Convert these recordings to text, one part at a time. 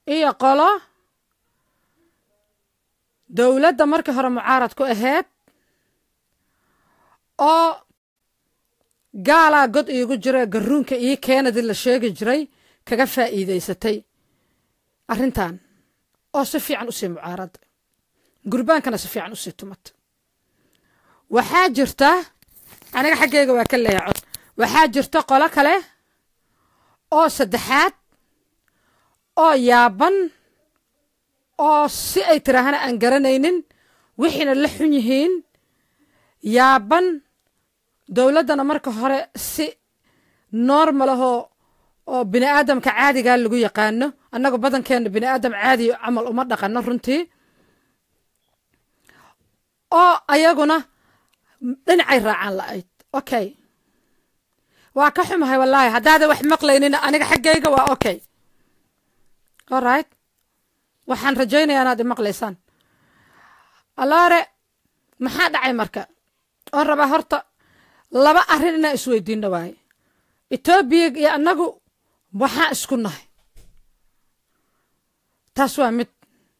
إيه قلا دولة مرك هر معارض كو أهات أو قالا قد إيقو جرى قرون كإيه كانت اللي شاق جري كغفا إيدي ستي أرنتان أو سفي عن أسي معارض قربان كان سفي عن أسي تمت وحاجرته أنا حقيقة وكله يعود وحاجرته قولك له أو سدحات أو يابن أو سي تراهنا أنقرنين وحين اللحنيهين يابن دولتنا مركه هره سي نورماله أو بني آدم كعادي قال لقوا يقانه أنه بدن كان بني آدم عادي عمل أمر دقنا رنتي أو أيقنا دنعي راعان لأيت أوكي وكحم هاي والله هذا وح مقليننا أنا حقيقة وأوكي alright وحن رجينا أنا دي مقليسان الله رأي ما حد عي مركا أربع هرطة لبا أهرنا إسويدين دواي إتوبيق يا أنجو وحا إسكنه تسوى مت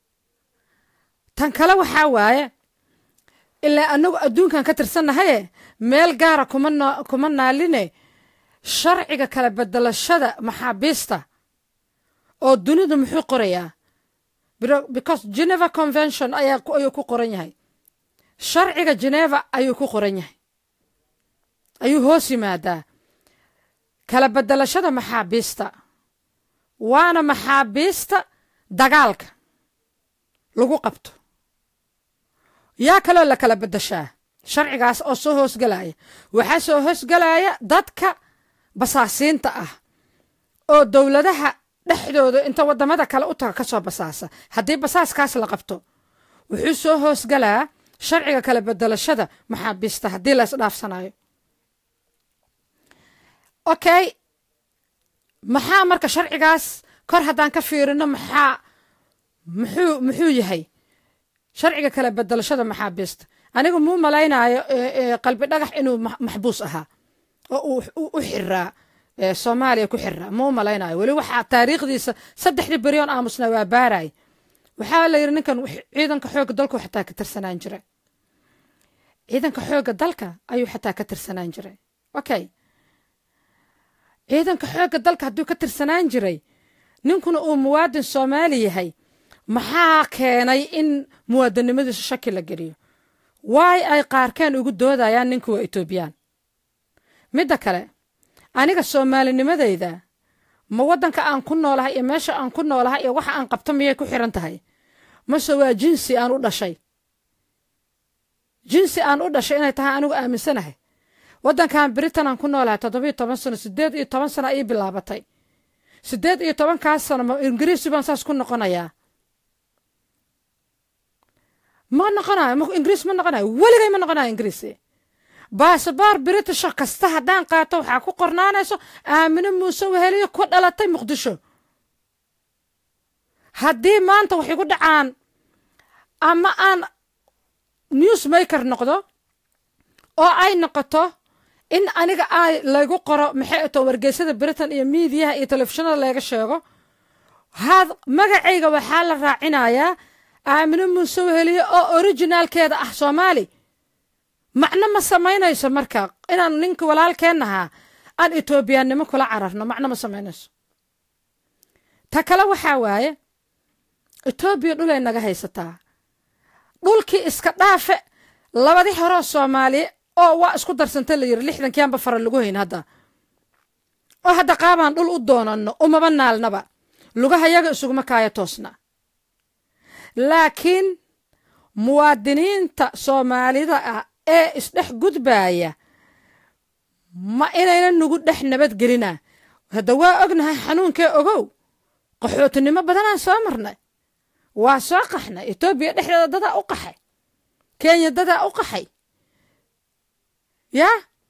تنكلا وحاواي إلا أنه أدون كان كتر سنة هاي ميل جارة كمنا لنا شرعي كلا بدل الشدة محابيستا أو الدنيا دم حق قرية because Geneva Convention أيكو قرية هاي شرعي جنيفا أيكو قرية أيو هوسي ماذا كلا بدل الشدة محابيستا وانا محابيستا دقالك لغو قبتو يا كلا لا كلا بدشاه sharcigaas oo soo hoos galaya waxa soo hoos galaya dadka basaasiinta ah oo dawladaha dhexdooda inta wadamada kale u taga ka soo basaasa hadii basaaskaas la qabto wuxuu soo hoos galaa sharciga kala bedelashada maxaabista hadii la isdhaafsanayo okay maxaa marka sharcigaas kor hadaan ka fiirino muxuu yahay sharciga kala bedelashada maxaabista anigu muu malaynayo qalbi dhagax inuu maxbuus ahaa oo u xiraa Soomaaliya ku xiraa muu malaynayo wali waxa taariikhdiisa 3 bilyan aamusna waa baaray waxa la yiri ninkan ciidanka xoogga dalka xataa ka tirsanaan jiray ciidanka xoogga dalka ayuu xataa ka tirsanaan jiray okay ciidanka xoogga dalka haduu ka tirsanaan jiray ninkuna uu muwaadin Soomaali yahay maxaa keenay in muwaadinimadiisa shaki la geliyo واي أي قاركان ugu doodayaan ninku waa Ethiopian midda kale aniga Soomaalinimadayda ma wadanka aan ku noolahay iyo meesha aan ku noolahay iyo waxa aan qabto miyay ku xiran tahay ma soo waa jinsi aan u dhashay inay tahay anigu aaminsanahay wadankan Britain aan ku noolahay 17 sano 18 sano ay bilaabatay 18 kaas sano ma Ingiriisi baan saas ku noqonayaa ما نقنع إنجليز ما نقنع ولا جاي ما نقنع إنجليزي بس بار بريتش كسته دان قاتو حكو قرنانا سو من موسو هلي كود على تي مقدشو هدي ما أنت وحي قد عن أما أن نيوز ميكر نقطة أو أي نقطة إن أنا أي لاجو قرأ محيطه ورجسد بريتن يميديها يتلفشنا لاجو شيء هذا ما جايجا وحال راعنايا آمنوا من سوهلية أو أوريجينال كذا Soomaali macna ma samaynayso marka inaan ninka walaalkeenaha aan Ethiopian kula cararno macna ma samaynayso ta kala waxa waaye Ethiopia dhul ay naga haysataa dhulkii iska dhaafe labadii hore Soomaali oo waa isku darsantay la yiri 60 kiyanba far lagu hayn hadda oo hadda qaabaan dhul u doonano uma banaalnaba lugaha yaga isugu kaaya toosna لكن موادنين تا Soomaalida ee isdhex gudbaaya ma inayna nugu dhex nabad gelina hada waa ognahay xanuunkee ogow qaxootinimo badan aan soo marnay waa soo qaxnay Ethiopia dhexdeeda dad u qaxay Kenya dad u qaxay ya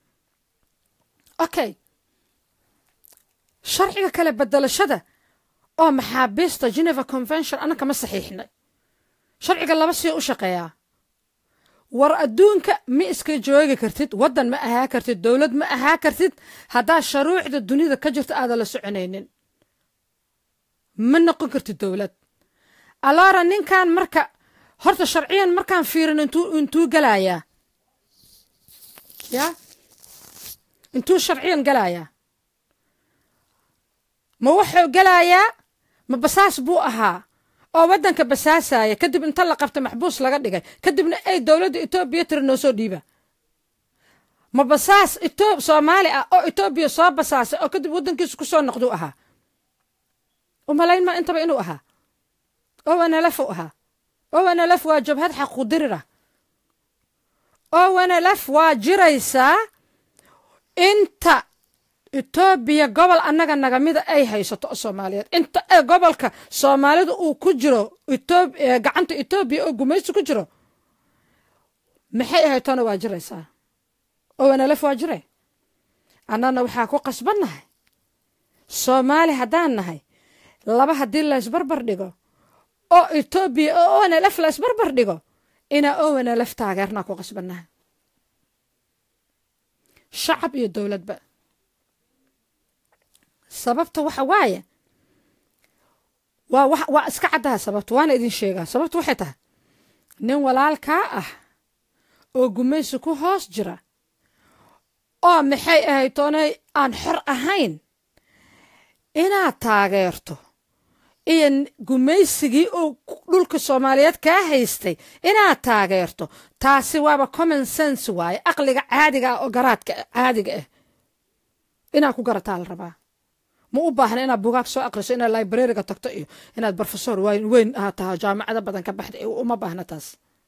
okay sharciga kala bedelashada oo maxaabista Geneva Convention ana kama saxiixnay sharciga laba si u shaqeeyaa war adduunka ma iska joogi kartid wadan ma aha kartid dawlad ma aha kartid hadaa shuruucda dunida ka jirta aad la soconaynin ma noqon kartid dowlad alaara ninkan marka horta sharciyan markaan fiirin intuu galayaa ya intuu sharciyan galayaa ma wuxuu galayaa ma basaas buu ahaa oo waddanka basaasaya kadib inta la qabta maxbuus laga dhigay kadibna ay dowladda Itoobiya tir noo soo dhiiba ma basaas Soomaali ah oo Itoobiya soo basaasay oo kadib waddankiisu ku soo noqdo ahaa umalayn ma intaba inuu ahaa oo ana lafu ahaa oo ana laf waa jabhad xaq qudirira oo ana laf waa jiraysa inta Itoobiya gobol annaga nagamida ay haysato Soomaaliyeed inta gobolka Soomaalidu uu ku jiro gacanta Itoobiya oo gumaysi ku jiro maxay ahaytana waa jiraysaa oo ana laf waa jiray annana waxa ku qasbanahay Soomaali hadaan nahay laba hadii la isbarbar dhigo oo Itoobiya oo ana laf la isbarbar dhigo ina oo ana laf taageerna ku qasbanahay shacab iyo dawladba sababta waxa waaye waa iska cadaa sababta waana idin sheegaa sababta waxay tahay nin walaalka ah oo gumaysi ku hoos jira oo maxay ahaytoonay aan xor ahayn inaad taageerto iyo gumaysigii oo dhulka Soomaaliyeed ka haystay inaad taageerto taasi waaba common sense waaye aqliga caadiga ah oo garaadka caadiga ah inaad ku garataa la rabaa ma u baahna inaad buugaag soo aqriso inaad library-ga tagto iyo inaad professor weyn tahay jaamacada badan ka baxday uma baahna taas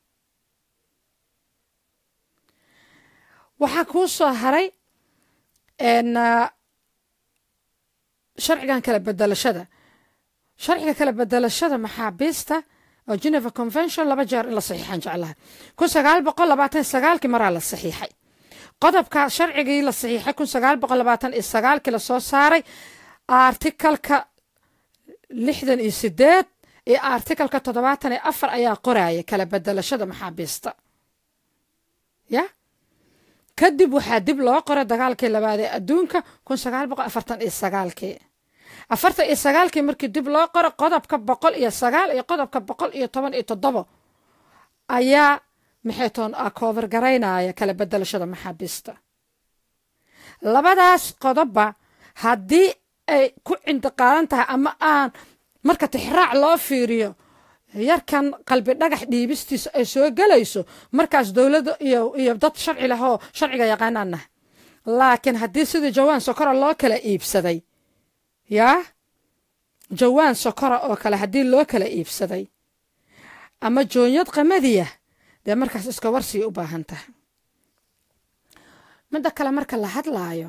waxa ku soo haray sharcigan kala bedelashada maxaabiista oo Geneva Convention laba jeer in la saxiixan jeclahay 1929 maraa la saxiixay qodobka sharcigii la saxiixay 1929 la soo saaray artikalka 68 iyo artikalka 74 ayaa qoraya kala bedelashada maxaabiista ya kadib waxaa dib loo qoray dagaalkii labaad ee adduunka 1949 markii dib loo qoro qodobka 109 iyo qodobka 117 ayaa maxaytoon cover garaynaya kala bedelashada maxaabiista labadaas qodobba haddii ay ku intiqaalan tahay ama aan marka tixraac loo fiiriyo yarkan qalbi dhagax dhiibistiisa ay soo galayso markaas dawladda iyo dad sharci leh oo sharciga yaqaanana laakiin haddii sidii jawaan sokora loo kala iibsaday ya jawaan sokora oo kale haddii loo kala iibsaday ama joonyad qamadiya dee markaas iska warsii u baahan tahay midda kale marka la hadlaayo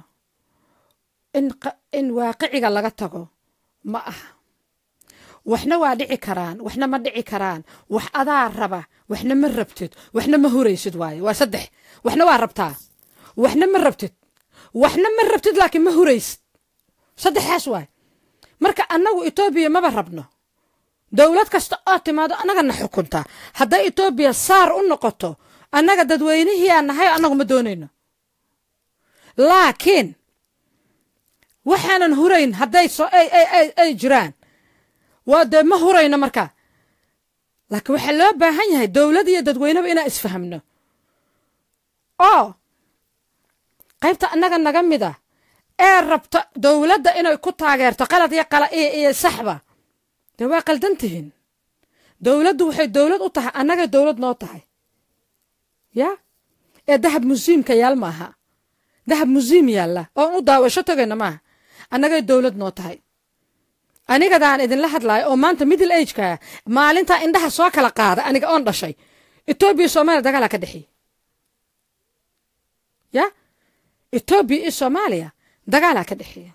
in waaqiciga laga tago ma aha waxna waa dhici karaan waxna ma dhici karaan wax adaa raba waxna ma rabtid waxna ma huraysid waaye waa saddex waxna waa rabtaa waxna ma rabtid laakiin ma huraysid saddexaas waaye marka annagu Itoobiya maba rabno dawlad kasta oo timaado annagana xukunta hadday Itoobiya saar u noqoto annaga dadweynihii aan nahay annagu ma doonayno laakiin waxaanan hurayn hadday ay jiraan waa de ma hurayno marka laakiin waxa loo baahan yahay dawlad iyo dadweynaba inaan isfahamno oo qaybta annaga naga mida ee rabta dawladda inay ku taageerto qalad iyo saxba de waa qaldantihiin dawladdu waxay dawlad u tahay annaga dawlad noo tahay ya ee dahab museumka yaal maaha dahab museum yaalla oo u daawasho tagayna maaha annaga dawlad noo tahay anigadaan idinla hadlaayo oo maanta middle age-ka maalinta indhaha soo kala qaada aniga oon dhashay Itoobiya Soomaaliya dagaal ka dhaxay ya Itoobiya iyo Soomaaliya dagaal ka dhaxay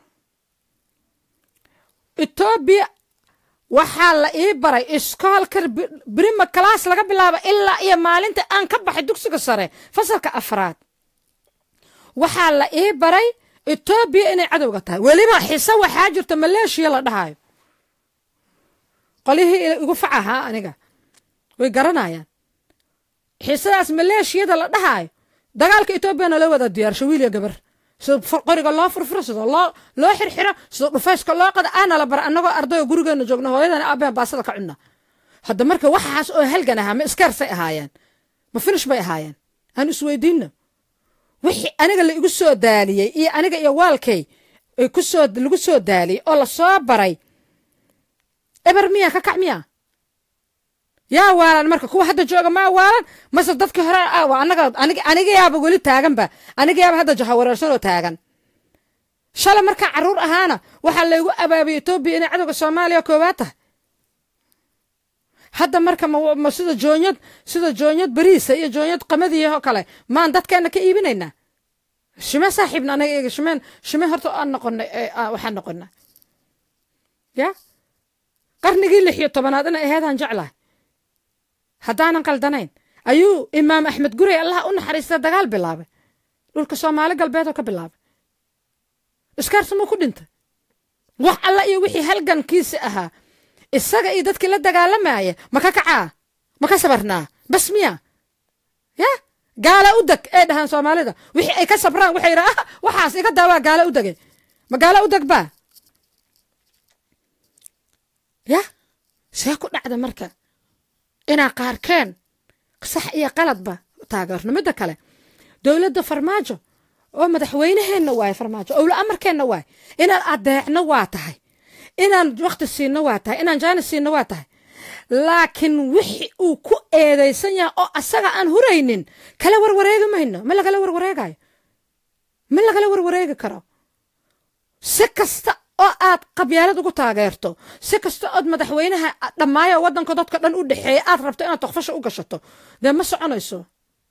Itoobiya waxaa la ii baray iskoolka prima class laga bilaabo ilaa iyo maalinta aan ka baxay dugsiga sare fasalka afraad waxaa la ii baray Itoobiya inay cadowga tahay waliba xiisa waxaa jirta Maleeshiya la dhahayo qolihii ugu facaha aniga way garanayaan xiisadaas Maleeshiyada la dhahayo dagaalka Itoobiya la wada diyaarsho wiil iyo gabar sida qoriga loo furfuro sida loo xirxiro sida dhufayska loo qada ana la bar anagoo arday gurigeena joogna hooyadan aabeen baasada ka cunna hadda marka waxaas oo halgan ahaa ma iskaarsay ahaayeen ma finish bay ahaayeen aan isweydiino wixii aniga la igu soo daaliyay iyo aniga iyo waalkay lagu soo daaliyay oo la soo baray eber miya ka kacmiya yaa waalan marka kuwa hadda jooga ma waalan mase dadka hore waa aniga yaaba weli taaganba aniga yaaba hadda jahawareersan oo taagan shalay marka caruur ahaana waxa laygu abaabiyay Itoobiya inay cadowga Soomaaliya koobaad tahay hadda marka ma sida joonyad bariisa iyo joonyad qamadiyo oo kale maan dadkeena ka iibinayna shima saaxiibna anaga shima horta aan noqonay waxaan noqonaa ya qarnigii 16aad ina ahaydaan jeclahay haddaanan qaldanayn ayuu imaam axmed gurey allah u naxariista dagaal bilaabay dhulka Soomaali galbeed oo ka bilaabay iskaarsamo ku dhintay wax alla iyo wixii halgankiisa ahaa isaga iyo dadkii la dagaalamaya ma ka kacaa ma ka sabarnaa bas miya ya gaala u dag ee dhahan Soomaalida wixii ay ka sabraan waxay yiraahdaan waxaas iga daawaa gaala u dagay ma gaala u dagba ya see ku dhacda marka inaa qaarkeen sax iyo qaladba taageernimada kale dawladda farmaajo oo madaxweynaheena waay farmaajo oo la amarkeena waay inaan adeecno waa tahay inaan waqti siino waa tahay inaan jaanis siino waa tahay laakiin wixii uu ku eedeysan yahay oo asaga aan huraynin kala warwareegi mayno ma lagala warwareegi karo si kasta oo aad qabyaalad ugu taageerto si kasta oo madaxweynaha dhamaayo wadanka dadka dhan u dhaxeeyay aad rabto inaad toqfasho u gashato de ma soconayso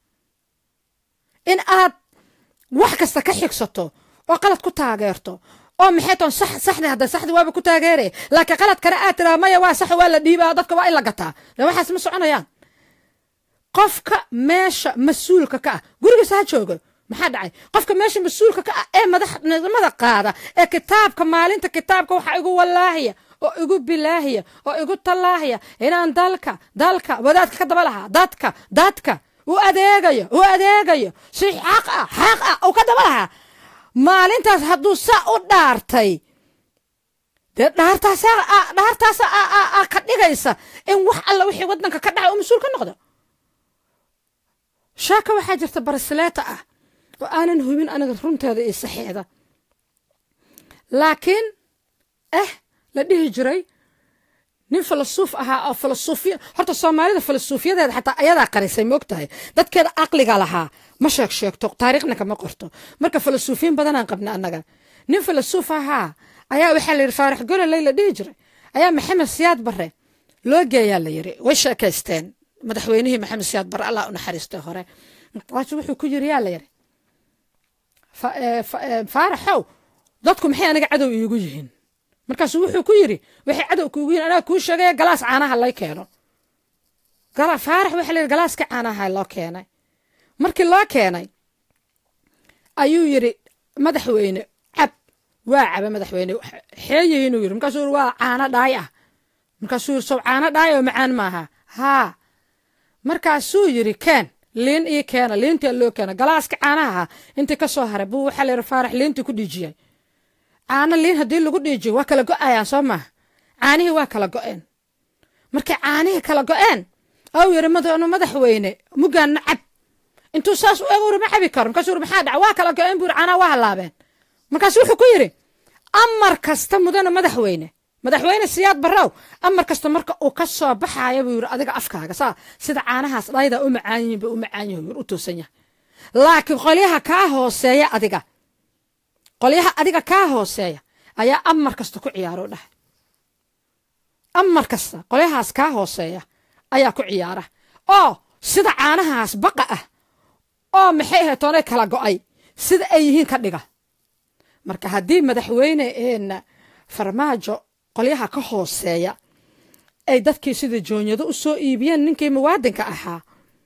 in aad wax kasta ka xigsato oo qalad ku taageerto oo maxay toon saxda waaba ku taageeray laakiin qalad kale aad tiraa maya waa sax waa la dhiibaa dadka waa in la gataa waxaas ma soconayaan qofka meesha mas'uulka ka ah gurigiisa ha joogo maxaa dhacay qofka meesha mas'uulka ka ah ee madaxnimada qaada ee kitaabka maalinta kitaabka waxa igu walaahiya oo igu bilaahiya oo igu talaahiya inaan dalka wadaadka ka daba lahaa dadka u adeegayo si xaq ah oo ka daba lahaa maalintaas hadduu saa u dhaartay dee dhaartaas ka dhigaysa in wax alla wixii wadanka ka dhacay oo mas'uul ka noqdo shaaka waxaa jirta barasleeta ah oo aanan hubin aniga runteeda iyo saxiixda laakiin la dhihi jiray nin filosoof ahaa oo filosoofiya horta Soomaalida filosoofiyadeeda xataa ayadaa qarisay ma ogtahay dadkeeda aqliga lahaa ma sheegto taariikhna kama qorto marka filosoofiyin badan aan qabna annaga nin filosoof ahaa ayaa waxa la yiri Faarax Gololey la dhihi jiray ayaa Maxamed Siyaad Barre loo geeyaa la yiri way sheekaysteen madaxweynihii Maxamed Siyaad Barre Allah u naxariisto hore wuxuu ku yiri yaa la yiri faaraxow dadku maxay aniga cadow iigu yihiin markaas wuxuu ku yiri waxay cadow kuugu yihiin anaa kuu sheegay galaas caanaha lay keeno faarax waxa la yiri galaaska caanaha loo keenay markii loo keenay ayuu yiri madaxweyne waa caba madaxweyne xeeyay inuu yiri markaasuu waa caana dhaay ah markaasuu soo caana dhaay oo macaan maaha markaasuu yiri keen liin ii keena liinta loo keena galaaska caanaha inta ka soo haray buu waxa la yiri faarax liinta ku dhijiyay caana liin hadii lagu dhijiyo waa kala go'ayaan soo ma caanihi waa kala go'een markay caanihi kala go'een oo yiri madaxweyne mugaan nacab intuu saas u eego ma cabi karo markaasuu maxaa dhac waa kala go'een buu caana waa halaabeen markaasuu wuxuu ku yiri amar kasta mudana madaxweyne Siyaad Barrow amar kasta marka uu ka soo baxayo buu yiri adiga afkaaga sida caanahaas dhayda u macaan u toosan yahay laakiin qoliyaha ka hooseeya ayaa amar kasta ku ciyaaro dhahay amar kasta qoliyahaas ka hooseeya ayaa ku ciyaara oo sida caanahaas baqa ah oo maxay heetoonay kala go'ay sida ay yihiin ka dhiga marka haddii madaxweyne farmaajo qoliyaha ka hooseeya ay dadkii sida joonyado u soo iibiyeen ninkii muwaadinka ahaa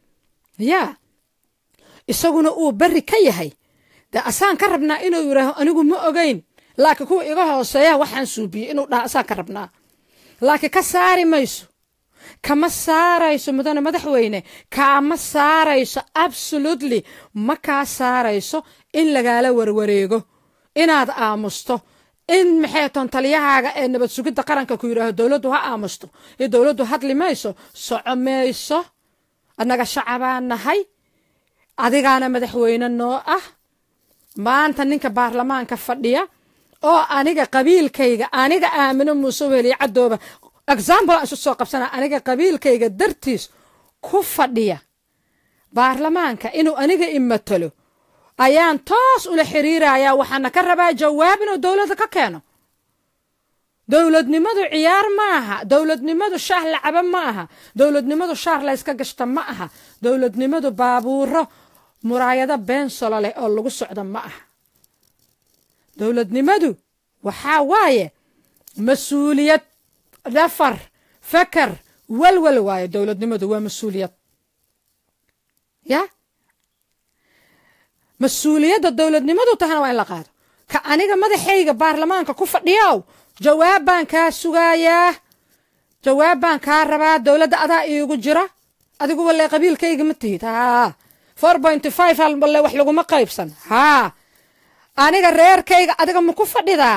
isaguna uu bari ka yahay de asaan ka rabnaa inuu yiraaho anigu ma ogeyn laakiin kuwa iga hooseeya waxaan suubiyay inuu dhaha asaan ka rabnaa laakiin ka saari mayso kama saarayso mudana madaxweyne kama saarayso absolutely ma ka saarayso in lagaala warwareego inaad aamusto in maxay ton taliyahaaga ee nabad sugidda qaranka ku yiraahdo dawladdu ha aamusto ee dawladdu hadli mayso socomayso annaga shacabaan nahay adigaana madaxweyne noo ah maanta ninka baarlamaanka fadhiya oo aniga qabiilkayga aniga aamino muuse weli cadooba example aan soo qabsana aniga qabiilkayga dartiis ku fadhiya baarlamaanka inuu aniga imatalo ayaan toos ula xiriiraya waxaana ka rabaa jawaab inuu dawladda ka keeno dawladnimadu ciyaar ma aha dawladnimadu shaah lacaba ma aha dawladnimadu shaar la iska gashta ma aha dawladnimadu baabuuro muraayada beensolo leh oo lagu socdo ma aha dawladnimadu waxaa waaye mas-uuliyad dhafar fakar walwal waaye dawladnimadu waa mas-uuliyad ya mas-uuliyadda dawladnimadu tahana waa in la qaado ka aniga madaxayga baarlamaanka ku fadhiyow jawaab baan kaa sugayaa jawaab baan kaa rabaa dawladda adaa iigu jira adigu walle qabiilkayga ma tihid 4.5 hal balle wax laguma qaybsan aniga reerkayga adiga ma ku fadhidaa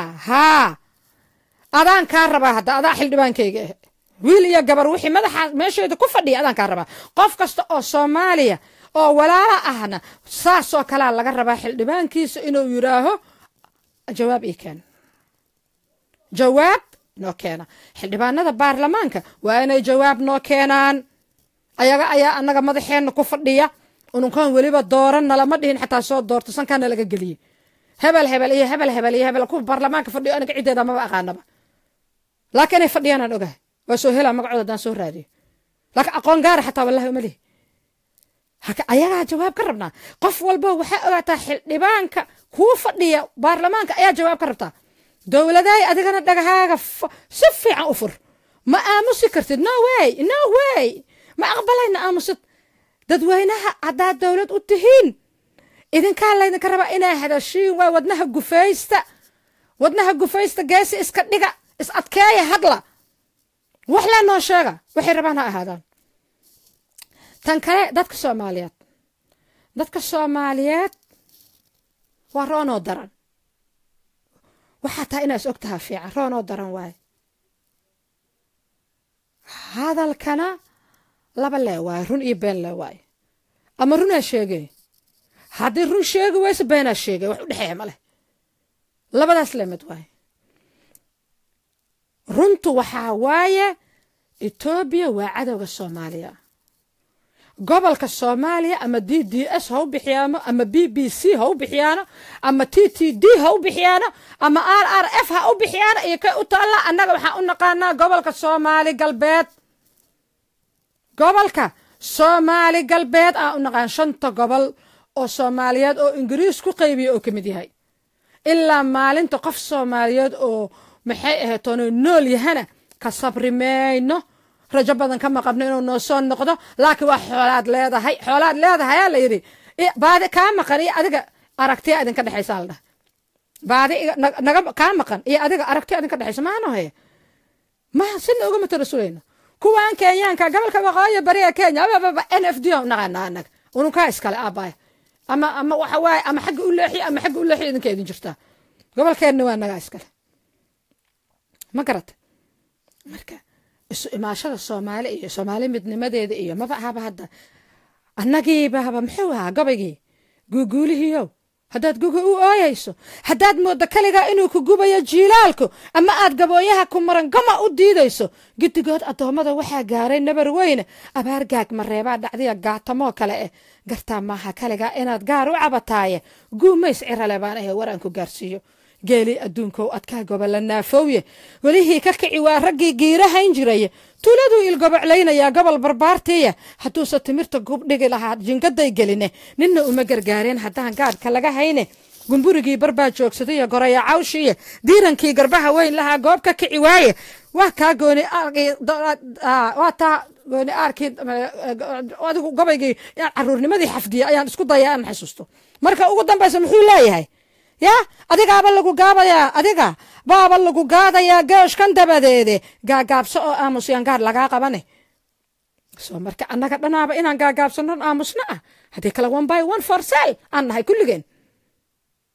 adaan kaa rabaa hadda adaa xildhibaankayga wiil iyo gabar wixii madaxa meesheeda ku fadhiya adaan kaa rabaa qof kasta oo Soomaaliya oo walaala ahna saas oo kala laga rabaa xildhibaankiisa inuu yiraaho jawaab keen jawaab noo keena xildhibaanada baarlamaanka waa inay jawaab noo keenaan ayaga ayaa annaga madaxeena ku fadhiya ununkan waliba dooran lama dhihin xataa soo doorto sankana laga galiyay hebel ku baarlamaanka fadhiyo aniga ciideeda ma aqaanaba laakiin ay fadhiyaan ogahay waa soo hela magacooda daan soo raadiyo laakiin aqoon gaar xataa wallahi uma leh haka ayaga jawaab ka rabnaa qof walba waxa ogaataa xildhibaanka ku fadhiya baarlamaanka ayaa jawaab ka rabtaa dawladay adigana dhagahaaga si fiican u fur ma aamusi kartid no way ma aqbalayna aamusid dadweynaha hadaa dawlad u tihiin idinkaa laydinka rabaa inay hadashiin waa wadnaha gufaysta geesi iska dhiga is adkeeya hadla wax la noo sheega waxay rabaan ha ahaadaan tan kale dadka Soomaaliyeed waa roonoo daran waxaa taa inaas ogtaha fiican roonoo daran waay hadalkana laba lee waay run iyo been lee waay ama runaa sheegay haddii run sheegi wayse beenaa sheegay wax u dhexeeya ma leh labadaas lemid waay runtu waxaa waaye Ethiopia waa cadowga Soomaaliya gobolka Soomaaliya ama DDS ha u bixiyaano ama BBC ha u bixiyaano ama TTD ha u bixiyaano ama RRF ha u bixiyaano iyo ka u taala annaga waxa u naqaanaa gobolka Soomaali galbeed aan u naqaan shanta gobol oo Soomaaliyeed oo Ingiriis ku qaybiyo oo kamid yahay ilaa maalinta qof Soomaaliyeed oo maxay ahayd nool yahana ka sabrimayno rajo badan kama qabno inuu noo soo noqdo laakiin wax xoolaad leedahay la yiri baadi ka maqan iyo adiga aragtiya idin ka dhaxaysa la baadi naga ka maqan iyo adiga aragtiya idin ka dhaxaysa maano ma sin uga matarasulayna kuwaan Kenyaanka gobolka waqooyi bariga Kenya NFD naqana anaga unu ka iskale aabay ama waxa waay ama xaq u leexi idinka idin jirta gobolkeena waa naga iskale ma garata marka isu imaashada Soomaali midnimadeeda iyo maba ahaba hadda annagiiba muxuu ahaa gabaygi guuguulihiyo haddaad guga u ooyayso haddaad moodo kaliga inuu ku gubayo jiilaalku ama aad gabooyaha ku maran gama u diidayso gidigood adoomada waxaa gaaray nabar weyne abaar gaag mareebaa dhacdiya gaatamo kale gartaa maaha kaliga inaad gaar u cabataaye guumays cirale baan waraan ku gaarsiiyo geeli adduunkow adkaa gobola naafowye walihii ka kici waa raggii giirahayn jiray tuuladu ilgoboclaynaya gobol barbaartiya hadduusa timirta gub dhigi lahaa jingaday geline ninna uma gargaareen haddaan gaadhka laga hayne gumburigii barbaa joogsaday goraya cawshiye diirankii garbaha weyn lahaa goob ka kici waaye waa kaa gooni arkii adigu gobaygii caruurnimadii xafdiya ayaan isku daya aan xasuusto marka ugu dambaysa muxuu leeyahay adiga baaba lagu gaadaya geeshkan dabadeede gaagaabso oo aamusyan gaar laga qabane soo marka annaga dhanaaba inaan gaagaabsano aamusna hadii kala one by one for sale aan nahay kulligeen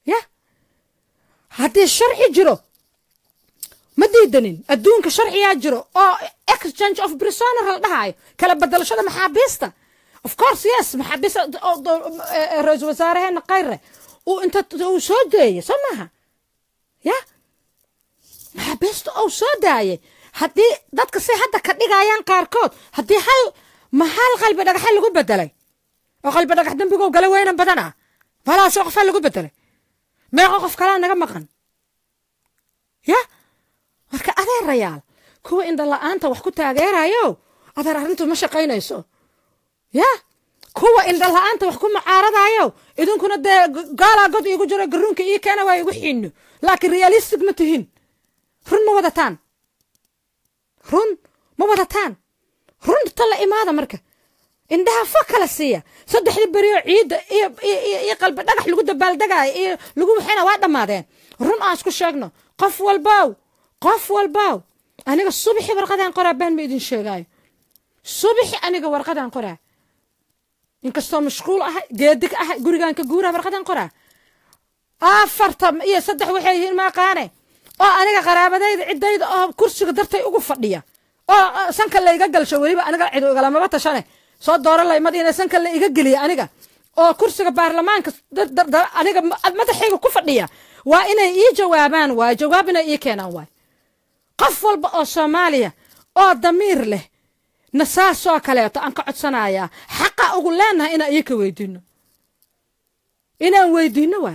يا هدي الشرعي جرو ما ديدنين أدونك شرعي جرو أو exchange of prisoner هاي كلا بدل شو ده محابيستا of course yes محابيستا رئيس وزراء هنا قيرة وأنت وصدق سمعها يا محابيستا أو صدق هدي دتك سي هدا كدغ ayaan qaarkood hadii hal mahal qalbi dhagax lagu bedelay oo qalbi dhagax dambiga oo galay weeyna badana fala soo qof lagu bedelay meeqa qof kala naga maqan ya marka adeer rayaal kuwa inda la'aanta wax ku taageerayo adeer arintu ma shaqaynayso ya kuwa inda la'aanta wax ku mucaaradayo idinkuna de gaala god igu jiro garoonka ii keena way igu xiino laakiin realistic ma tihin run ma wadataan run ma wadataan run tala imaada marka indhaha fakala siiya saddexdii bariyo ciid iyo qalbi dhagax lagu dabaaldagaay iyo lagu waxayna waa dhamaadeen run aan isku sheegno qof walbaaw aniga subaxii warqadaan qoraa baan ma idin sheegaayo subaxii aniga warqadaan qoraa inkastoo mashquul ah geedig ah gurigaan ka guuraa warqadaan qoraa afarta iyo saddex waxay yihiin ma qaane oo aniga qaraabadayda cidayda oo kursiga dartay ugu fadhiya oo sanka la iga galsho waliba aniga cid uga lama tashane soo dooran lay madiina sanka la iga galiya aniga oo kursiga baarlamaanka aniga madaxayga ku fadhiya waa inay ii jawaabaan waa jawaabina ii keenaan waa qof walba oo Soomaaliya oo damiir leh nasaasoo kaleeto aan ka codsanayaa xaqa ugu leenahay inaan ii ka weydiino inaan weydiino waa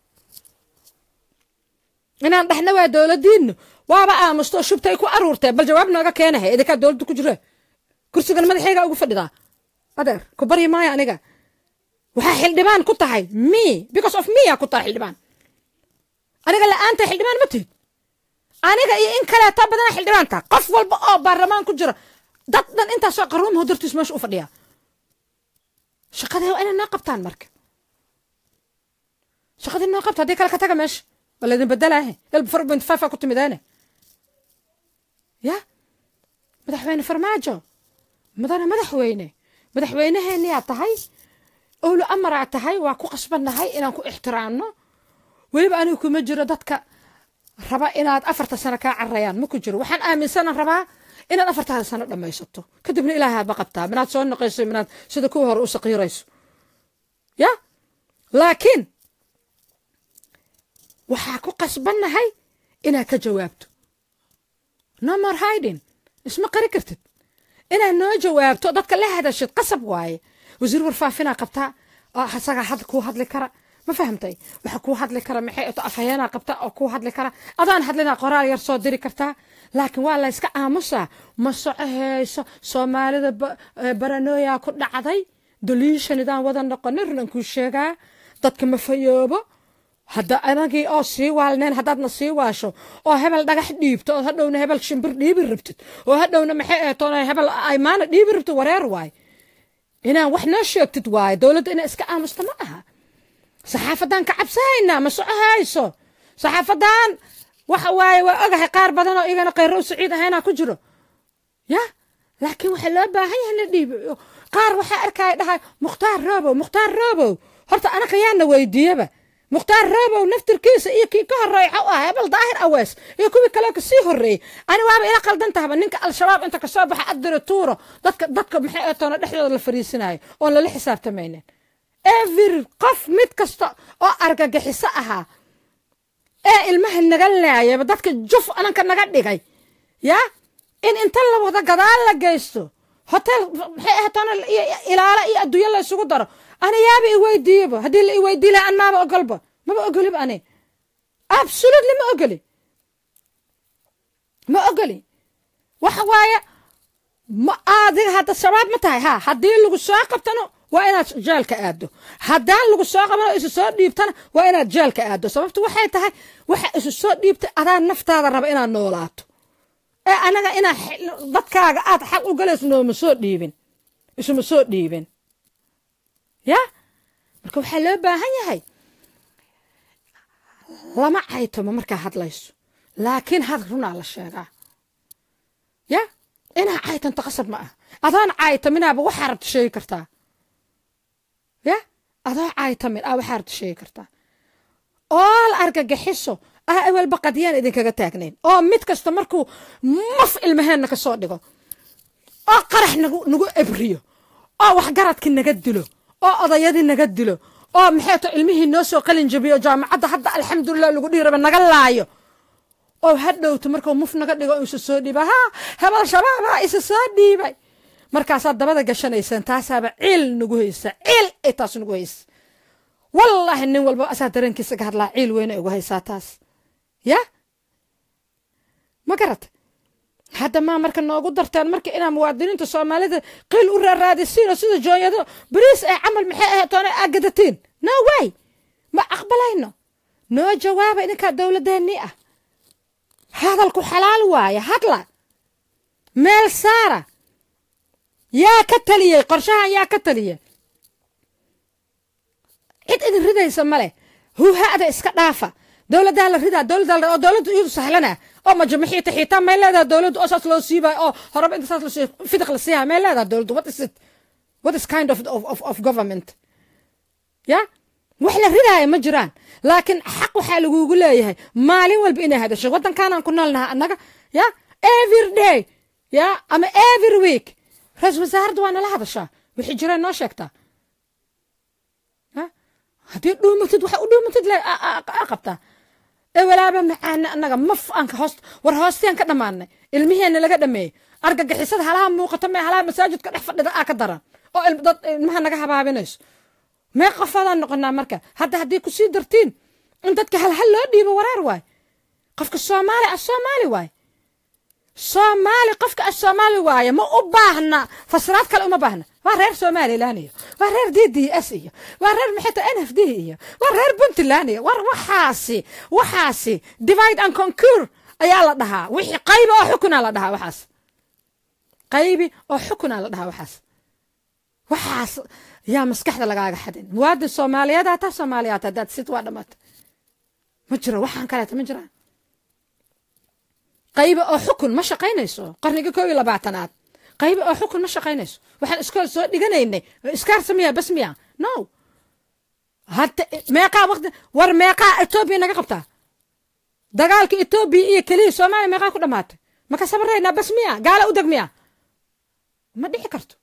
inaan dhaxna waa dawladdiinu waaba aamusto shubtay ku aruurtay bal jawaab naga keenahay idinka dawladdu ku jira kursigan madaxayga ugu fadhidaa adeer ku bari maayo aniga waxa xildhibaan ku tahay me because of me ya ku tahay xildhibaan aniga la'aanta xildhibaan ma tihid aniga iyo in kale ta badan xildhibaanta qof walba oo baarlamaan ku jira dad dhan inta soo qaruum hodartiis meesha u fadhiya shaqada waa inay qabtaan marka shaqada inay qabtaan hadii kale ka taga meesha ولا نبدلها الفرق بين فافا كنت مدانه يا مدحوينه فرماجو مدحوينه هني عطاهي اولو امر عطاهي واكو قسبناهي ان كو احترامنا وليب انو كما جيرو ددك ربا inaad 4 sano ka carayaan ma ku jiro waxaan aaminsan rabaa inaad 4 sano dhamaysato kadibna ilaahay ba qabtaa minaad soo noqayso minaad sida ku hor u saqiirayso ya laakiin waxa ku qasbanahay inaad ka jawaabto no more hiding isma qari kartid inaad noo jawaabto dadka la hadashid qasab waaye wasiir warfaafina qabtaa oo asaga had ku hadli kara ma fahamtay waxa ku hadli kara maxay afhayeena qabtaa oo ku hadli kara adaan hadlina qoraal yar soo diri kartaa laakiin waa la iska aamusa ma socohayso Soomaalida baranooya ku dhacday delusion idaan wada noqonay runan ku sheegaa dadka ma fayoobo hadda anagii oo sii waalneen haddaadna sii waasho oo hebel dhagax dhiibto oo hadhowna hebel shimbir dhiibi rabtid oo hadhowna maxay toonay hebel aymaana dhiibi rabto wareer waay inaan wax noo sheegtid waay dawladda inay iska aamusta ma aha saxaafadan ka cabsayna ma socohayso saxaafadan waxa waay waa ogahay qaar badan oo igana qeyro Saciid ahayna ku jiro ya laakiin waxa loo baahan yahay la dhiibo qaar waxa arkay dhahay Mukhtaar Roobo horta ana qiyaana weydiiyaba Mukhtaar Roobo naftirkiisa iyo kii ka horeeyay waxa hebel daahir awees iyo kuwi kale ka sii horeeyay ani waaba ila qaldan tahay ninka al-shabaab inta ka soo baxa adira tuuro dadka maxay toona dhexdooda la fariisinayo oo la xisaabtamayeen every qof mid kasta oo argagaxiso aha ee ilmaha naga laayay dadka juf ananka naga dhigay ya in inta la wada gadaal la geysto hotel maxay toona ilaala iyo adduunyo la isugu daro أنا يابي يوديبه هدي اللي يودي له أنا ما بقلبه ما بقولي بأنا absolutely ما أقولي وحوايا ما هذا الشباب متى هدي اللي الساقة بتنو وأنا جالك أدو هدان اللي الساقة ما إيش الصوت دي بتنا وأنا جالك أدو سببت وحيت هاي إيش الصوت دي أنا نفط هذا رب إنا نولات أنا ضدك حق وجلس إنه مسود ديبين إيش مسود ديبين يا marka waxa loo baahan yahay lama ayto marka hadlayso laakiin had runa la sheegaa ya ina aytan taqasab ma adaan aytaminaaba waxa rabto sheey kartaa ya adaa aytamin waxa rabto sheey kartaa all argagaxiso awal baqadiyaan idinkaga taagnayn oo mid kasta markuu maf ilmaheena ka soo dhigo oo qarax nagu abriyo oo wax garadki naga dilo oo odayadii naga dilo oo maxay ilmihii noo soo qalin jabiyo jaamacadda hadda alxamdulillah lagu dhiiraba naga laayo oo hadhowto markuu muf naga dhigo inuu soo dhiibay hebel shabaab isa soo dhiibay markaas dabada gashanaysan taasaaba ciil nagu haysa ciil ay taas nagu haysa wallahi nin walba asaa dareenkiisa ka hadlaa ciil weyn ay ugu haysaa taas ya ma garata hadda ma marka noogu dartaan marka inaa muwaadiniinta Soomaalida qiil u raadisiino sida jooyado bariis ay camal maxay ahatoona agadatiin no way ma aqbalayno noo jawaaba inka dawladeeni ah hadalku xalaal waaya hadla meel saara yaa ka taliyay qorshahan yaa ka taliyay cid idin ridaysa male haada iska dhaafa dawladda la ridaa dawladda iyadu sahlana oo ma jamaxiita xiita ma leedahay dawladdu asaas loo siibay oo horaba inta saas loo siibay fidiq la siiyaa ma leedahay dawladdu what is kind of government ya wax la ridaay ma jiraan laakiin xaq waxa lagu leeyahay maalin walba inay hadasho wadankan aan ku noolnahay anaga ya every day ya ama every week ras wasaaraddu waa nala hadashaa wixii jiraan noo sheegtaa hadii dhuumatid waxa u dhuumatid la qabtaa walaaba macaan anaga maf aan ka war hoosteen ka dhamaanay ilmiheena laga dhameeyay argagixisada halaha muuqato ma halaha masaajidka dhex fadhida ka daran oo ilmaha naga habaabinayso ma qafadaan noqonaa marka hadii ku sii dartiin in dadka hal loo dhiibo wareer waay qofka Soomaali waay Soomaali qofka Soomaali waay ma u baahna fasraad kale uma baahna waa reer Soomaali laaniyo waa reer DDS iyo waa reer maxay NFD iyo waa reer Puntland iyo war waxaasi divide and conquer ayaa la dhahaa wixii qayb oo xukuna la dhahaa qaybi oo xukuna la dhahaa waxaas yaa maskaxda lagaaga xadin muwaadin Soomaaliyeed ta Soomaaliyeed dad sid waa dhamaat ma jiro waxaan kale ma jiraan qayb oo xukun ma shaqaynayso qarniga 22aad qayb oo xukun ma shaqaynayso waxaan iskool soo dhiganaynay iskaar sameeya bas miya no hatta meeqa waqti war meeqa Ethiopia naga qabtaa dagaalka Ethiopia iyo kaliya Soomaaliya meeqa ku dhamaatay ma ka sabarayna bas miya gaala u dag miya ma dhici karto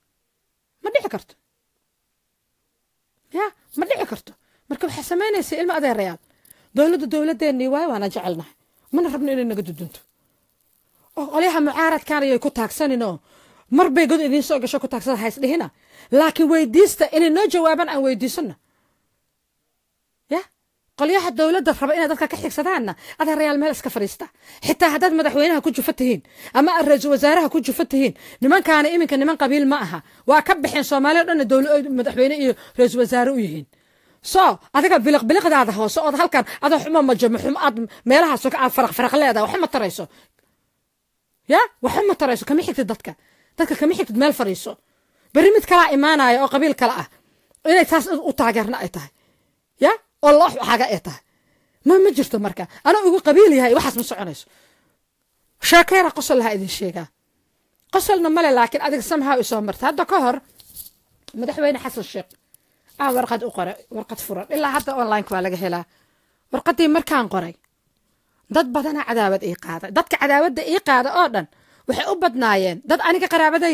ya ma dhici karto marka waxa sameynaysa ilma adeerayaal dawladeeni waana jecelnahay mana rabno inay naga dudunto oo qoliyaha mucaaradkan ay ku taagsanino marbay god idin soo gasho ku taagsan hays dhihina laakiin weydiista inay noo jawaaban aan weydiisano ya qoliyaha dawladda raba inay dadka ka xigsadaan adeerayaal meel iska fariista xitaa hadad madaxweynaha ku jufatihiin ama ra'iisul wasaaraha ku jufatihiin nimankaana iminka niman qabiil ma aha waa ka bixin Soomaaliya dhan dawlad madaxweyne iyo ra'iisul wasaare u yihiin adiga biliqdaada hoose oo halkan ada xumo ma jamxum ad meelaha soo ka faraq leedahay waxa ma tarayso ya waxa ma tarayso kama xigtid dadka kama xigtid meel fariiso bari mid kala iimaanaya oo qabiil kala ah inay taas u taageerna ay tahay ya Allah xaga ay tahay ma jirto marka ana ugu qabiil yahay waxaas ma soconayso shaakira qosol laha idin sheega qosolna male laakiin adiga somehow isoo marta hadda ka hor madaxweyne Xasan Sheekh warqad u qoray warqad furan ilaa hadda online waa laga helaa warqadii markaan qoray dad badan cadaawad ay qaada dadka cadaawada ay qaada oo dhan waxay u badnaayeen dad aniga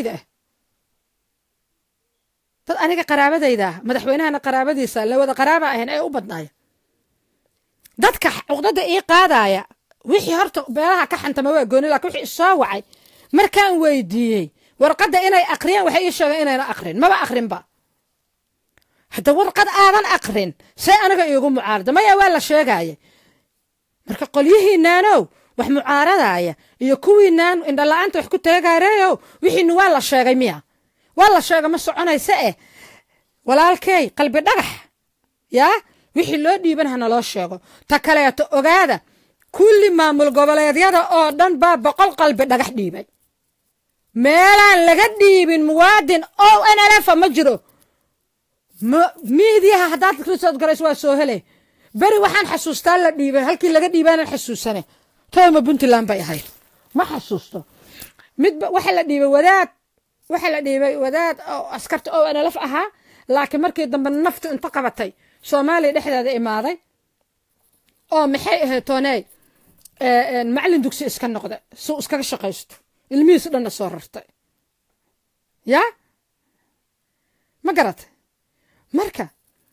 qaraabadayda madaxweynahana qaraabadiisa la wada qaraaba ahayn ay u badnaayeen dadka uqdada ay qaadaya wixii horta beelaha ka xantama waa gooni laakiin wixii soo wacay markaan weydiiyay warqada inay aqriyaan waxay ii sheegeen inayna aqrin maba aqrinba hadda warqad aadan aqrin say anaga iigu mucaarada maya waa la sheegay marka qolyihiinaano wax mucaaradaya iyo kuwiinaan indha la'aanta wax ku taagaareeyo wixii waa la sheegay miya waa la sheegay ma soconaysa walaalkay qalbi dhagax ya wixii loo dhiibanaha loo sheego ta kaleeto ogaada kulli maamul goboleedyada oo dhan baa 100 qalbi dhagax dhiibay meelaan laga dhiibin muwaadin oo NLF ma jiro meediyaha hadaad kristood gareys waa soo helay bari waxaan xasuustaa la dhiibay halkii laga dhiibaan xasuusane tooma Puntland bay ahayd ma xasuusto midba waxa la dhiibay wadaad oo askarta oo NLF ahaa laakiin markii dambe naftu inta qabatay Soomaaliya dhexdeeda imaaday oo maxay ahayd toonay macallin dugsi iska noqda soo iskaga shaqaysto ilmihiis dhanna soo rartay ya ma garatay marka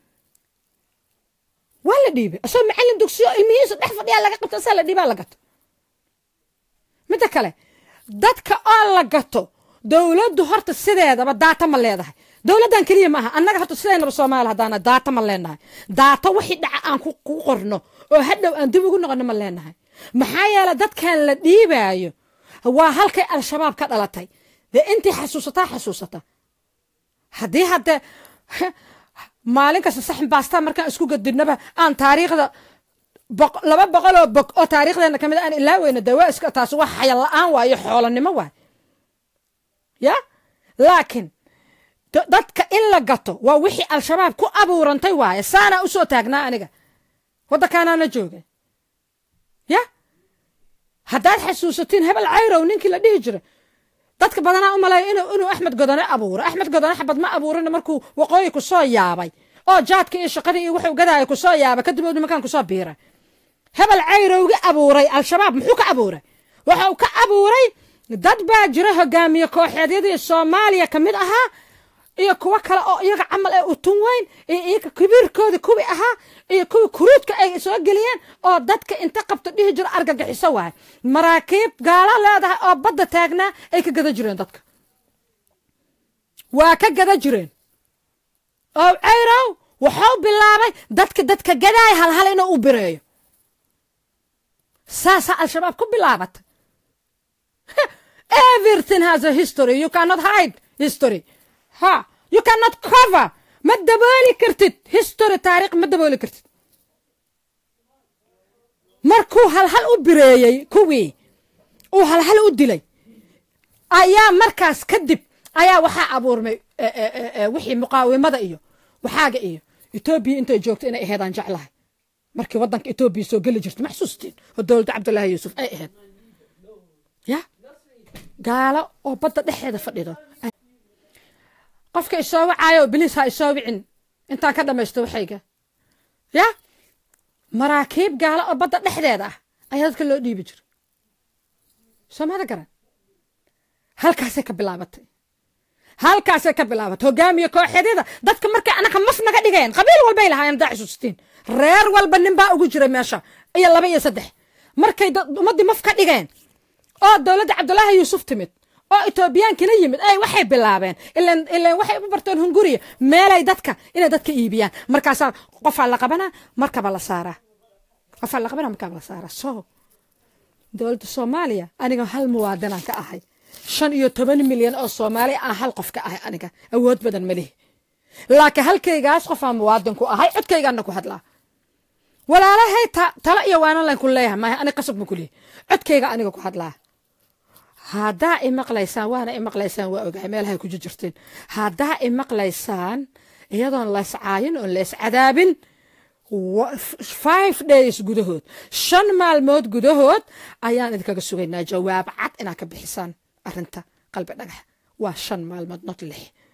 waa la dhiibay asoo macallin dugsi oo ilmihiis dhex fadhiya laga qabto saa la dhiibaa la gato midda kale dadka oo la gato dowladdu horta sideedaba daata ma leedahay dowladdan keliya ma aha annaga horta sideennaba soomaali haddaana daata ma leenahay daata wixii dhaca aan ku qorno oo hadhow aan dib ugu noqono ma leenahay maxaa yeele dadkan la dhiibaayo waa halkay al-shabaab ka dhalatay dee intii xasuusata haddii haddee maalin kasta saxin baastaa markaan isku gadidnaba aan taariikhda 200 oo bog oo taariikhdeena kamid aan ilaa weyna dawaa iska taas wax xayal la'aan waayo xoolanimo waay ya laakiin dadka in la gato waa wixii al-shabaab ku abuurantay waaye saana u soo taagnaa aniga waddankaanaana jooga ya haddaad xasuusatiin hebel cayrow ninkii la dhihi jiray dadka badanaa u maleeyo inuu axmed godane abuuro axmed godane xabad ma abuurin markuu waqooyi ku soo yaabay oo jaadka iyo shaqadii iyo wuxuu gadaaya ku soo yaabay kadib uu nimankan ku soo biiray hebel cayrowga abuuray al-shabaab muxuu ka abuuray waxa uu ka abuuray dad baa jira hogaamiye kooxeedyadii Soomaaliya kamid ahaa iyo kuwa kale oo iyaga camal ee u tun weyn iyaga kibirkooda kuwi ahaa iyo kuwi kuruudka ay soo geliyeen oo dadka inta qabto dhihi jira argagixiso waay maraakiib gaala leedahay oo badda taagnaa ay ka gada jireen dadka waa ka gada jireen oo cayrow wuxuu bilaabay dadka gadaay hal inuu u bireeyo saasa al-shabaab ku bilaabatay everything has a history you cannot hide history you cannot cover ما دبالي كرتد history تاريخ ما دبالي كرتد مركو هل أبريي كوي أو هل أدلي أيا مركز كذب أيا وحى أبور مي وحي مقاومة إيو وحاجة إيو إثيوبيا أنت جوكت أنا إهدان جعلها مركي وضنك إثيوبيا سو قل جرت محسوستين الدولة عبد الله يوسف أي إهد يا قالوا أو بدأ دحية فديدو qofka isoo wacaayo bilis ha isoo wicin inta ka dhamaysto waxayga ya maraakiib gaala oo badda dhexdeeda ah ayaa dadka loo dhiibi jiray Soomaalida garan halkaasay ka bilaabatay hogaamiye kooxeedyada dadka markay anaka maf naga dhigeen qabiil walba ay lahaayeen daacisuustiin reer walba nin baa ugu jiray meesha iyo 2 iyo 3 markay ummadii maf ka dhigeen oo dawladda Cabdullaahi Yuusuf timid oo Ethiopian-kina yimid ay waxay bilaabeen ilaa waxay u barteen Hunguriya meelay dadka inay dadka iibiyaan markaas qof la qabana markaba la saara soo dawladda Soomaaliya aniga hal muwaadin ka ahay 15 milyan oo Soomaali ah hal qof ka ahay aniga awood badan ma leh laakiin halkaygaas qof aan muwaadin ku ahay codkaygana ku hadlaa walaalahay tala iyo waana la ku leeyahay ma aniga qasab ma ku leeyahay codkayga aniga ku hadlaa هذا إمقليسان وأنا إمقليسان وأوجع مالها كوجو جرتين هذا إمقليسان أيضا ليس عاين وليس عذاب 5 days جودهود شن مال موت جودهود أيان إذا كجسوينا جواب عد أنا كبحسان أرنتا قلب نجح وشن مال موت نطلع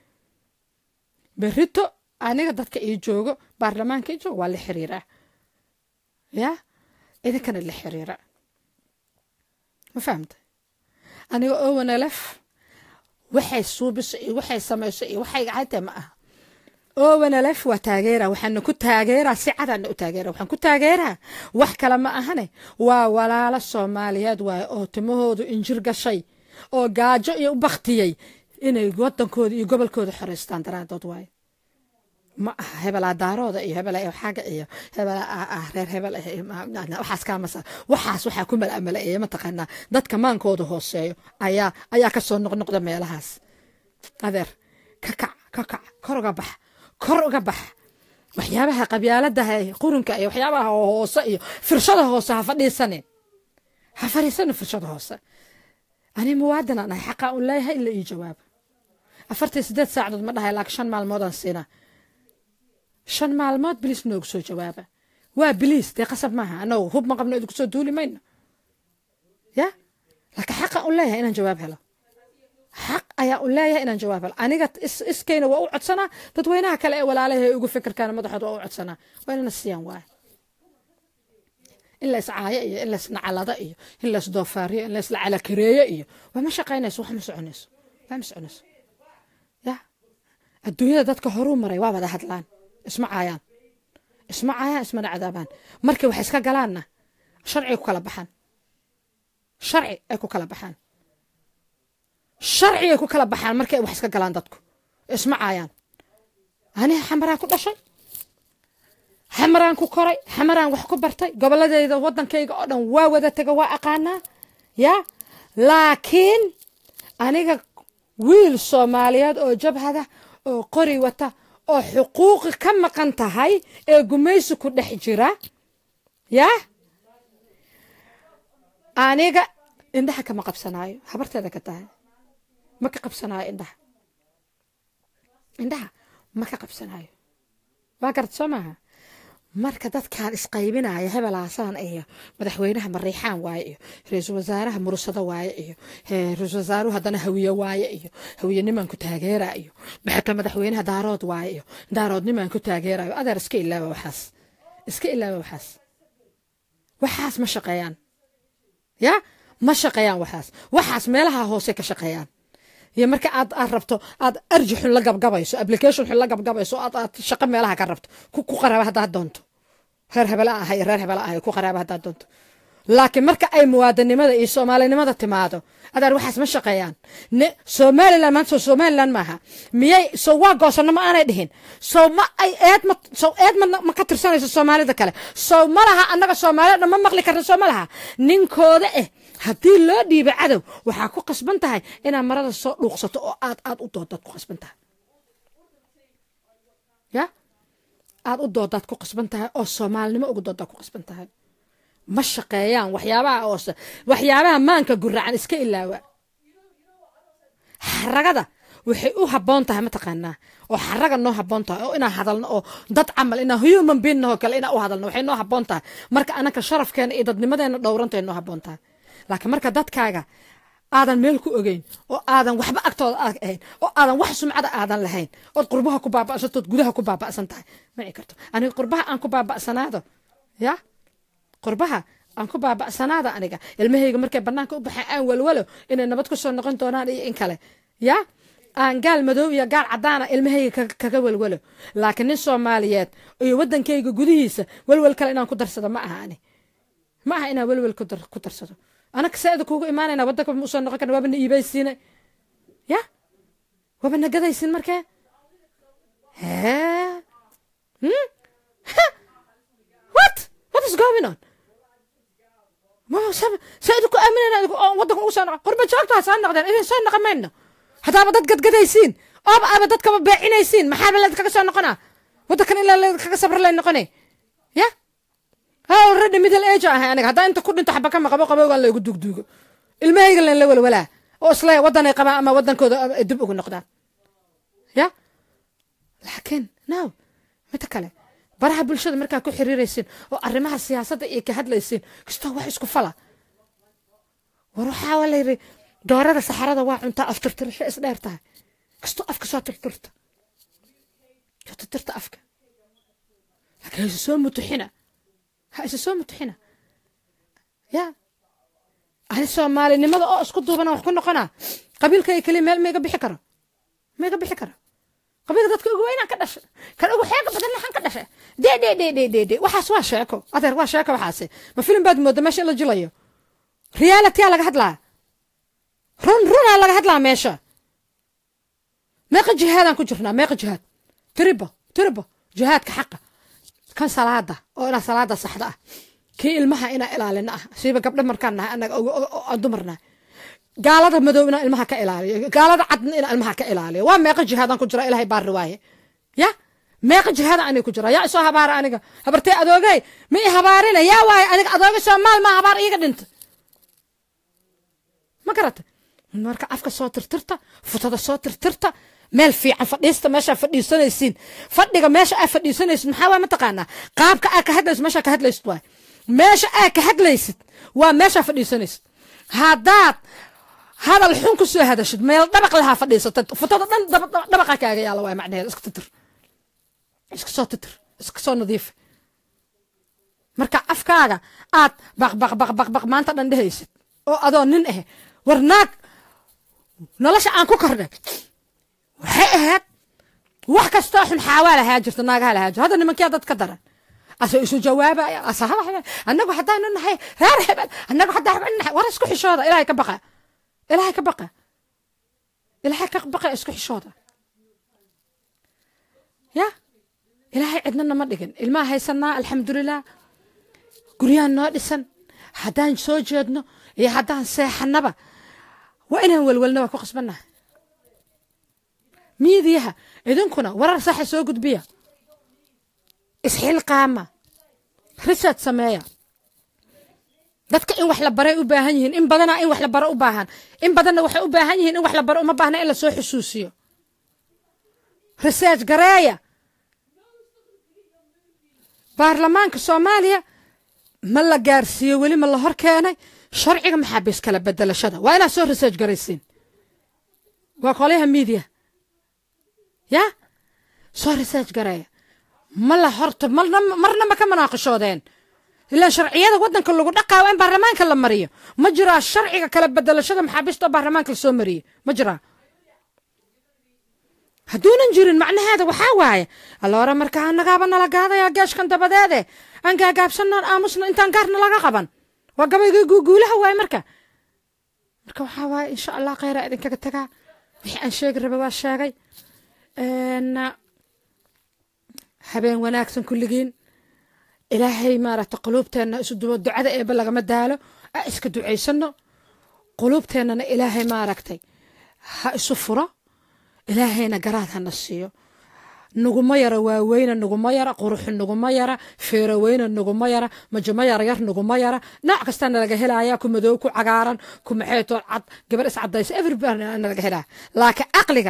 بريتو أنا قدرت كيجوجو برلمان كيجو ولا حريرة يا إذا كان اللي حريرة ما فهمت أنا أول لف وحي صوبس وحي سماس وحي عادة معه أول لف وتاجرة وحنا كنت تاجرة سعة أن تاجرة وحنا كنت تاجرة وحكي لما أهني ولا الصوماليات وأتمهود إنجر قشي أو جاج وبختي إنه يقطن كود يقبل كود حرستان ترى تطوي ما هبلا دارود إيه هبلا حاجة إيه هبلا أهرير هبلا وحاس كامسة وحاس وحكم بالأمل إيه ما تقنا ضد كمان كوده هوسي أيا كسر نقطة ميلهاس هذا ككع كرق بح وحيابها قبيلة ده قرن كأي وحيابها هوسي فرشة هوسة هفدي سنة فرشة هوسة أنا موعدنا أنا حقا أقول لها إلا إجواب أفرت 6 ساعات مرة هلاك شن مع الموضوع سنة شن معلومات بليس نوكسو جوابه وبليس دي قصب معها أنا وهو ما قبل نوكسو دولي مين يا لك حق أقول لها إن جوابها له حق أيا أقول لها إن جوابها له أنا قلت إس كينا وأوعد سنة تتوينها كلا ولا عليها يقول فكر كان مضحض وأوعد سنة وين السيان واحد إلا إسعاية إلا إسنعلضة إلا إسدوفارية إلا إسلعلى كرية وما شقيناس وحنا سعناس فمس عناس يا الدنيا ذاتك هروم مري وابا ده هتلان اسمع عيان اسمنا عذابان مركي وحسكا قالنا شرعي كلا بحان شرعي اكو كلا بحان شرعي اكو كلا بحان مركي وحسكا قالان دادكو اسمع عيان أنا حمران كل شيء حمران كوكري حمران وحكو برتي قبل هذا وطن كي قادم وده تجوا أقانا يا لكن أنا ويل الصوماليات أو جب هذا أو قري وتا أو حقوق كم كنت هاي جميس كل حجرة يا أنا عندها كم قبسناي خبرت هذا كتاه ما كقبسناي عندها ما كقبسناي ما قرت سماها marka dadkaan isqaybinaya hebel aasaan iyo madaxweynaha mariixaan waaye iyo ra'iisul wasaaraha murusada waaye iyo ra'iisul wasaaruhu hadana hawiye waaye iyo hawiye niman ku taageera iyo baxta madaxweynaha daarood waaye iyo daarood niman ku taageera adeer iska ilaawa waxaas ma shaqeeyaan ya ma shaqeeyaan waxaas meelaha hoose ka shaqeeyaan يا مركا عاد ربطو عاد أرجح لقب قبيسو أبليكيشن لقب قبيسو عاد شقة مالها كربت كو قرابة هذا دونتو رير هبلا هاي كو قرابة هذا دونتو لكن مركا أي مواد لماذا إيه سومالي لماذا تمادو هذا روح اسمه شقيان سومالي لما سومالي لان ماها مياي سوا قوسنا ما أنا دهين ما أي إيد ما كتر سنة سومالي ذكله مالها أنا سومالي لما مغلي كرر سومالها نينكوده إيه haddii loo dhiibay cadow waxaa ku qasban tahay inaad marada soo dhuuqsato oo aad u doodaad ku qasban tahay ya aad u doodaad ku qasban tahay oo soomaalinimo ugu doodaad ku qasban tahay ma shaqeeyaan waxyaabaha maanka guracan iska ilaawa xaragada waxay u habboon tahay mataqaanaa oo xaraga noo habboon tahay oo inaan hadalno oo dad camal inaan human being noo kale inaan u hadalno waxay noo habboon tahay marka anaka sharafkeena iyo dadnimadeena dhowrantahay noo habboon tahay laakiin marka dadkaaga aadan meel ku ogeyn oo aadan waxba agtooda ahayn oo aadan wax sumcada aadan lahayn oo qurbaha ku baaba'santo gudaha ku baaba'san tahay ma karto aniga qurbaha aan ku baaba'sanaado ya qurbaha aan ku baaba'sanaado aniga ilmahayga markay banaanka u baxay aan walwalo inay nabad ku soo noqon doonaan iyo in kale ya aan gaal madow iyo gaal cadaana ilmahayga kaga walwalo laakiin nin Soomaaliyeed iyo wadankayga gudihiisa walwal kale inaan ku darsado ma aha inaan walwal ku darsado أنا كسائد كوكو إيماني أنا بدك بموسى نقول كنا وابن إيباي سينة يا وابن قذا يسين مركا ها what is going on ما سائد كوكو آمين أنا ودك موسى قرب جاكتها سان نقدر إيه سان نقمنا حتى بدك قد يسين أب بدك ببيعين يسين محابل لك كسان نقنا ودك إلا كسبر لين نقني يا ها الرد مثل ايج انا هذا انت كنت حبه كما قبو قال لا يدوق المايق لا ولا اصلا ودن قبا اما ودنكودا دب ugu noqdaan ya laakiin now mid kale baraha bulshada markaa ku xiriiraysin oo arrimaha siyaasadda iyo ka hadlaysin kasto wax isku fala waxa wala yiri doorada saxarada waa cunta aftirtirsho is dheertahay kasto afka soo tirtirta afka laakiin soo mutuxina هاي سو متحنا يا أنا سومالي لماذا أسكت دوبنا وحكون نقنا قبيل كي كلمة ما يقبل حكرة قبيل ذاتك وين كدش كان أقول حاجة بدل حن كدش دي وحاس واشاكو أثر واشاكو وحاسة ما فيلم بعد مودة ماشي إلا جلايو ريالتي على قهد لا رون على قهد لا ماشى ما قد جهاد أنا كجرنا ما قد جهاد تربة جهاد كحقه كان صلاة أو أنا صلاة صحراء كي المها إنا إلالنا سيبا قبل مركنا أنا أدمرنا قال هذا مدونا المها كإلالي قال هذا عدنا إنا المها كإلالي وما يقج هذا كجرا إلهي بار رواية يا ما يقج هذا أنا كجرا يا سو هبار أنا هبرتي أدوغي ما هبارنا يا واي أنا أدوغي سو ما هبار إيه أنت ما قرأت مركا أفكا صوت ترتا فتاة صوت ترتا meel fiican fadhiista meesha fadhiisanaysiin fadhiga meesha ay fadhiisanaysid maxaa waa mataqaana qaabka ay ka hadlaysid meesha ka hadlaysid waa meesha ay ka hadlaysid waa meesha fadhiisanaysid hadaad hadal xun ku soo hadashid meel dabaq laha fadhiisatad futada dhan dabaqa kaaga yaala waa macnaheedu iska soo titir iska soo nadiif marka afkaaga aad baq maanta dhan dhehaysid oo adoo nin ah war naag nolosha aan ku kornay waxay ahayd wax kastoo xun xaawaa jirta naagaha lahaa jirta hadda nimankii dad ka daran asoo isu jawaabaya asaha annagu haddaanu nahay reer hebel annagu haddaanu nahay war isku xishooda ilaahay ka baqa ilaahay ka baqa ilaahay ka baqa isku xishooda ya ilaahay cidna ma dhigin ilmaha haysanaa alxamdulilah guryahan noo dhisan haddaan soo jeedno iyo haddaan seexanaba waa inaan welwelna waa ku qasbannahay miidiyaha idinkuna warar saxa soo gudbiya isxilqaama research sameeya dadka in wax la baray u baahan yihiin in badana in wax la baro u baahan in badanna waxay u baahan yihiin in wax la baro uma baahna in la soo xusuusiyo research gareeya baarlamaanka Soomaaliya ma la gaarsiiyo weli ma la hor keenay sharciga maxaabiis kala bedelashada waa inaa soo research garaysiin waa qolaha media ya soo research gareeya ma la horta marna ma ka manaaqishoodeen ilaa sharciyada wadanka lagu dhaqaayo in baarlamaanka la mariyo ma jira sharciga kala bedelashada maxaabiista baarlamaanka la soo mariyo ma jira hadduunan jirin macnaheeda waxaa waaye alloora markaa annagaaba nala gaadaya geeshkan dabadeede aan gaagaabsanaan aamusna intaan gaarna laga qaban waa gabaygii guulaha waaye marka waxaa waaye insha allah khayra idinkaga tagaa wixii aan sheegi raba waa sheegay habeen wanaagsan kulligiin ilaahay maaragta quluubteenna isu dubo ducada eeba lagama daalo iska ducaysano quluubteennana ilaahay maaragtay ha isu furo ilaahayna garaad hana siiyo nuguma yara waaweyna nuguma yara quruxu nuguma yara feeraweyna nuguma yara majama yar nuguma yara nooc kasta nalaga helaya ku madow ku cagaaran ku maxeeto cad gabar is cadaysa everybody nalaga helaa laakiin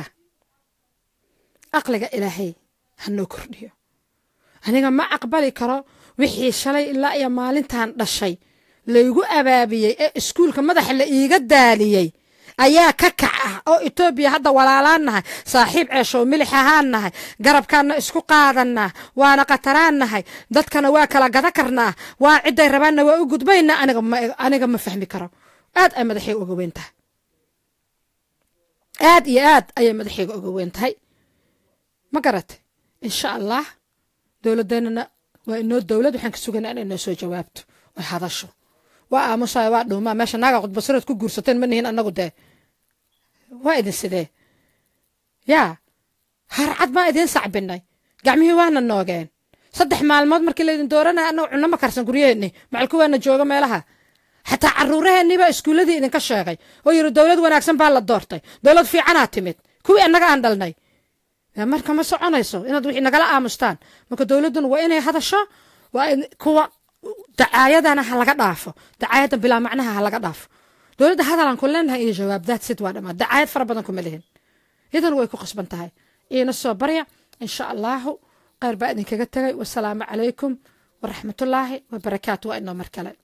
aqliga ilaahay hanoo kordhiyo aniga ma aqbali karo wixii shalay ilaa iyo maalintan dhashay laygu abaabiyey ee iskuulka madaxa la iiga daaliyey ayaa ka kac ah oo Itoobiya hadda walaalaan nahay saaxiib ceesho milix ahaan nahay garabkaana isku qaadanaa waana qataraan nahay dadkana waa kala gada karnaa waa ciday rabaana waa u gudbayna aniga ma fahmi karo aad ay madaxiga uga weyntahay aad iyo aad ay madaxiga uga weyntahay ma garatay insha allah dawladdeena waa inoo dawlad waxaan ka suganaa inay soo jawaabto way hadasho waa aamusay waa dhuuma meesha naaga qodbasarad ku guursateen ma nihin annagu de waa idin sidee yaa harcad ma idin sacbinay gacmihii waana noogeen 3 maalmood markii la idin dooranay annagu cunno ma karsan guryaheennii macalku waana jooga meelaha xataa carruuraheennii iskuuladii idinka sheegay oo yiri dawlad wanaagsan baa la doortay dawlad fiicanaa timid kuwii annaga aan dhalnay marka ma soconayso inaad wixii nagala aamustaan marka dawladdan waa inay hadasho waa kuwa dacaayadana ha laga dhaafo dacaayadan bilaa macnaha ha laga dhaafo dawladda hadalan ku leenahay iyo jawaabdaad sid waa dhama dacaayad fara badan kuma lehin idan way ku qasban tahay ina soo barya insha allah qayr baa idinkaga tagay wassalaamu calaykum waraxmatullaahi wabarakaatuh wa inoo markale